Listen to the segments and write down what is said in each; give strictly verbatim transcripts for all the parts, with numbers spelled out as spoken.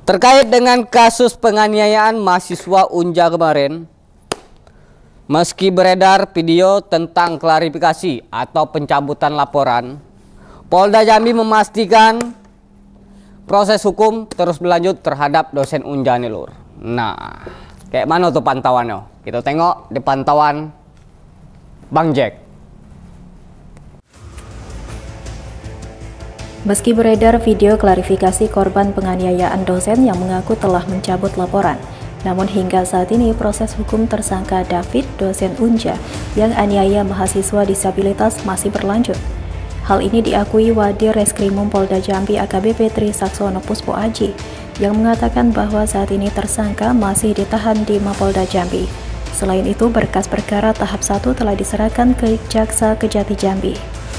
Terkait dengan kasus penganiayaan mahasiswa Unja kemarin, meski beredar video tentang klarifikasi atau pencabutan laporan, Polda Jambi memastikan proses hukum terus berlanjut terhadap dosen Unja nih lur. Nah, kayak mana tuh pantauannya? Kita tengok di pantauan Bang Jack. Meski beredar video klarifikasi korban penganiayaan dosen yang mengaku telah mencabut laporan, namun hingga saat ini proses hukum tersangka David, dosen Unja, yang aniaya mahasiswa disabilitas masih berlanjut. Hal ini diakui Wadir Reskrimum Polda Jambi A K B P Trisaksono Puspo Aji, yang mengatakan bahwa saat ini tersangka masih ditahan di Mapolda Jambi. Selain itu, berkas perkara tahap satu telah diserahkan ke Jaksa Kejati Jambi.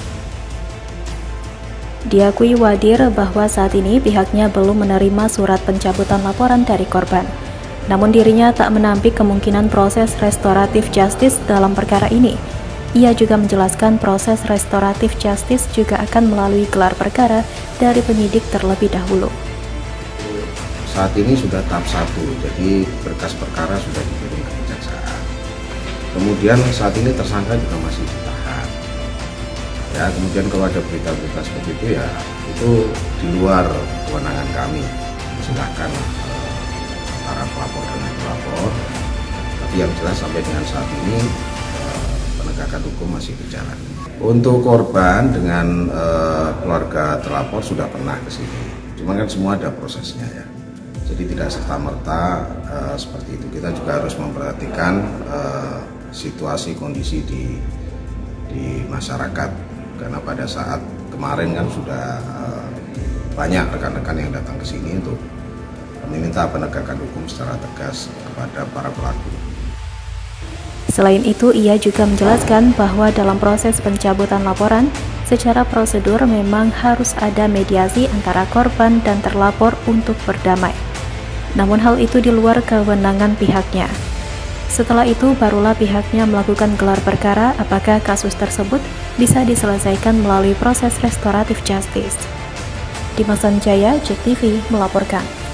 Diakui Wadir bahwa saat ini pihaknya belum menerima surat pencabutan laporan dari korban. Namun dirinya tak menampik kemungkinan proses restoratif justice dalam perkara ini. Ia juga menjelaskan proses restoratif justice juga akan melalui gelar perkara dari penyidik terlebih dahulu. Saat ini sudah tahap satu, jadi berkas perkara sudah dikirim ke kejaksaan. Kemudian saat ini tersangka juga masih ditahan. Ya, kemudian kalau ada berita-berita seperti itu ya itu di luar kewenangan kami. Silakan eh, para pelapor dan pelapor. Tapi yang jelas sampai dengan saat ini eh, penegakan hukum masih berjalan. Untuk korban dengan eh, keluarga terlapor sudah pernah ke sini. Cuma kan semua ada prosesnya ya. Jadi tidak serta-merta eh, seperti itu. Kita juga harus memperhatikan eh, situasi kondisi di di masyarakat. Karena pada saat kemarin kan sudah uh, banyak rekan-rekan yang datang ke sini untuk meminta penegakan hukum secara tegas kepada para pelaku. Selain itu, ia juga menjelaskan bahwa dalam proses pencabutan laporan, secara prosedur memang harus ada mediasi antara korban dan terlapor untuk berdamai. Namun hal itu di luar kewenangan pihaknya. Setelah itu, barulah pihaknya melakukan gelar perkara apakah kasus tersebut bisa diselesaikan melalui proses restoratif justice. Dimas Sanjaya, J E K T V melaporkan.